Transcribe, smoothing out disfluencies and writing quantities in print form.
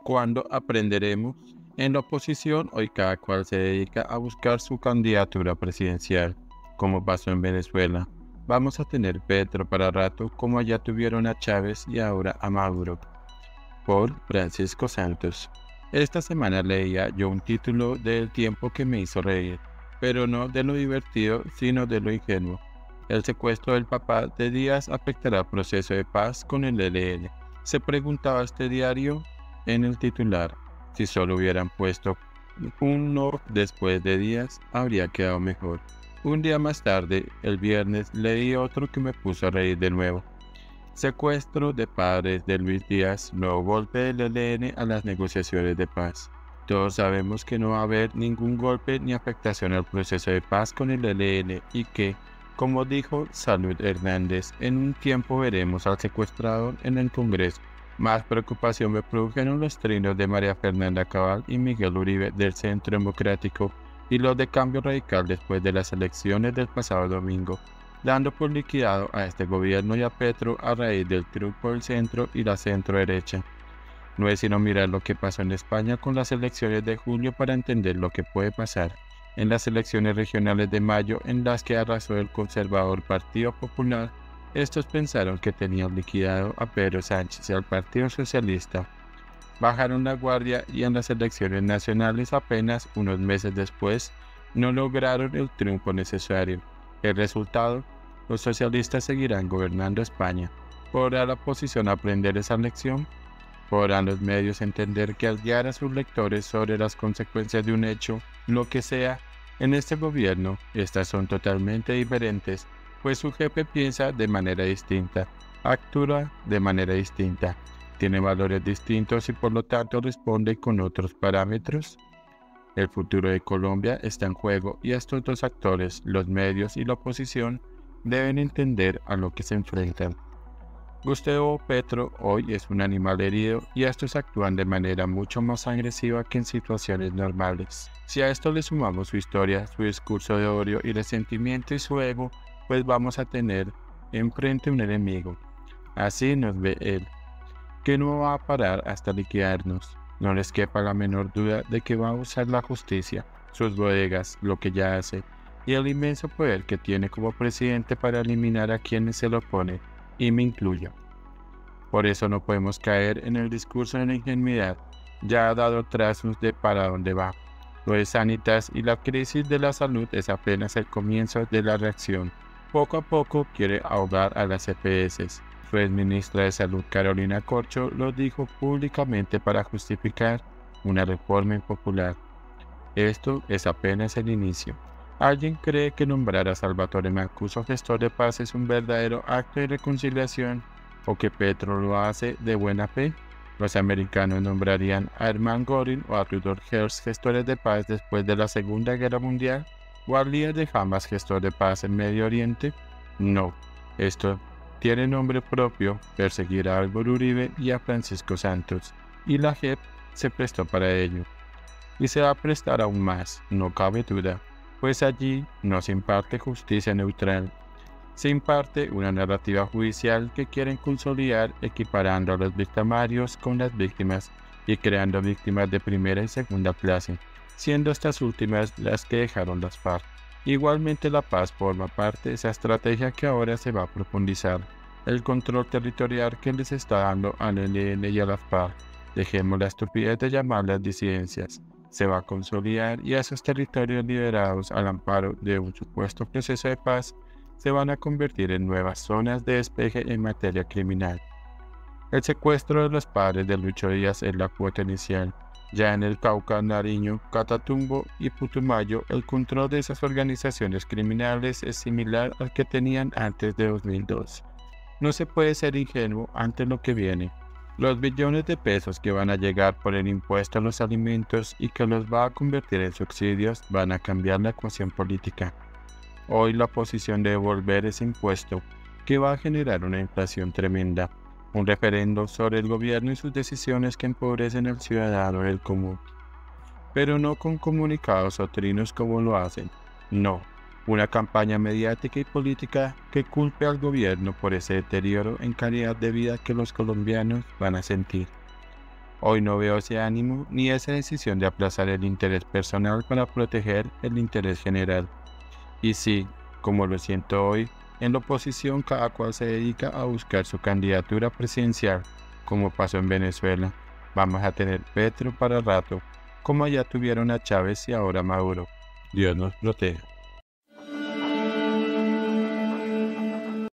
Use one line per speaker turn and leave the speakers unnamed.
¿Cuándo aprenderemos? En la oposición, hoy cada cual se dedica a buscar su candidatura presidencial, como pasó en Venezuela. Vamos a tener Petro para rato, como allá tuvieron a Chávez y ahora a Maduro. Por Francisco Santos. Esta semana leía yo un título del Tiempo que me hizo reír, pero no de lo divertido, sino de lo ingenuo. El secuestro del papá de Díaz afectará el proceso de paz con el ELN. Se preguntaba este diario en el titular. Si solo hubieran puesto un no después de Díaz, habría quedado mejor. Un día más tarde, el viernes, leí otro que me puso a reír de nuevo. Secuestro de padres de Luis Díaz, nuevo golpe del ELN a las negociaciones de paz. Todos sabemos que no va a haber ningún golpe ni afectación al proceso de paz con el ELN y que, como dijo Salud Hernández, en un tiempo veremos al secuestrador en el Congreso. Más preocupación me produjeron los trinos de María Fernanda Cabal y Miguel Uribe del Centro Democrático y los de Cambio Radical después de las elecciones del pasado domingo, dando por liquidado a este gobierno y a Petro a raíz del triunfo del centro y la centro-derecha. No es sino mirar lo que pasó en España con las elecciones de junio para entender lo que puede pasar en las elecciones regionales de mayo, en las que arrasó el conservador Partido Popular. Estos pensaron que tenían liquidado a Pedro Sánchez y al Partido Socialista. Bajaron la guardia y en las elecciones nacionales, apenas unos meses después, no lograron el triunfo necesario. El resultado, los socialistas seguirán gobernando España. ¿Podrá la oposición aprender esa lección? ¿Podrán los medios entender que al guiar a sus lectores sobre las consecuencias de un hecho, lo que sea, en este gobierno, estas son totalmente diferentes, pues su jefe piensa de manera distinta, actúa de manera distinta, tiene valores distintos y por lo tanto responde con otros parámetros? El futuro de Colombia está en juego y estos dos actores, los medios y la oposición, deben entender a lo que se enfrentan. Gustavo Petro hoy es un animal herido y estos actúan de manera mucho más agresiva que en situaciones normales. Si a esto le sumamos su historia, su discurso de odio y resentimiento y su ego, pues vamos a tener enfrente un enemigo. Así nos ve él, que no va a parar hasta liquidarnos. No les quepa la menor duda de que va a usar la justicia, sus bodegas, lo que ya hace, y el inmenso poder que tiene como presidente para eliminar a quienes se lo oponen, y me incluyo. Por eso no podemos caer en el discurso de la ingenuidad. Ya ha dado trazos de para dónde va. Lo de Sanitas y la crisis de la salud es apenas el comienzo de la reacción. Poco a poco quiere ahogar a las EPS. Su exministra de Salud Carolina Corcho lo dijo públicamente para justificar una reforma impopular. Esto es apenas el inicio. ¿Alguien cree que nombrar a Salvatore Mancuso gestor de paz es un verdadero acto de reconciliación o que Petro lo hace de buena fe? Los americanos nombrarían a Hermann Göring o a Rudolf Hess gestores de paz después de la Segunda Guerra Mundial o al líder de Hamas gestor de paz en Medio Oriente. No, esto tiene nombre propio: perseguir a Álvaro Uribe y a Francisco Santos, y la JEP se prestó para ello. Y se va a prestar aún más, no cabe duda, pues allí no se imparte justicia neutral. Se imparte una narrativa judicial que quieren consolidar equiparando a los victimarios con las víctimas y creando víctimas de primera y segunda clase, siendo estas últimas las que dejaron las FARC. Igualmente la paz forma parte de esa estrategia que ahora se va a profundizar. El control territorial que les está dando al ELN y a las FARC, dejemos la estupidez de llamarlas disidencias, se va a consolidar y esos territorios liberados al amparo de un supuesto proceso de paz se van a convertir en nuevas zonas de despeje en materia criminal. El secuestro de los padres de Lucho Díaz es la cuota inicial. Ya en el Cauca, Nariño, Catatumbo y Putumayo, el control de esas organizaciones criminales es similar al que tenían antes de 2002. No se puede ser ingenuo ante lo que viene. Los billones de pesos que van a llegar por el impuesto a los alimentos y que los va a convertir en subsidios van a cambiar la ecuación política. Hoy la oposición debe devolver ese impuesto, que va a generar una inflación tremenda, un referendo sobre el gobierno y sus decisiones que empobrecen al ciudadano del común. Pero no con comunicados o trinos como lo hacen, no. Una campaña mediática y política que culpe al gobierno por ese deterioro en calidad de vida que los colombianos van a sentir. Hoy no veo ese ánimo ni esa decisión de aplazar el interés personal para proteger el interés general. Y sí, como lo siento hoy, en la oposición cada cual se dedica a buscar su candidatura presidencial, como pasó en Venezuela. Vamos a tener Petro para rato, como allá tuvieron a Chávez y ahora Maduro. Dios nos proteja.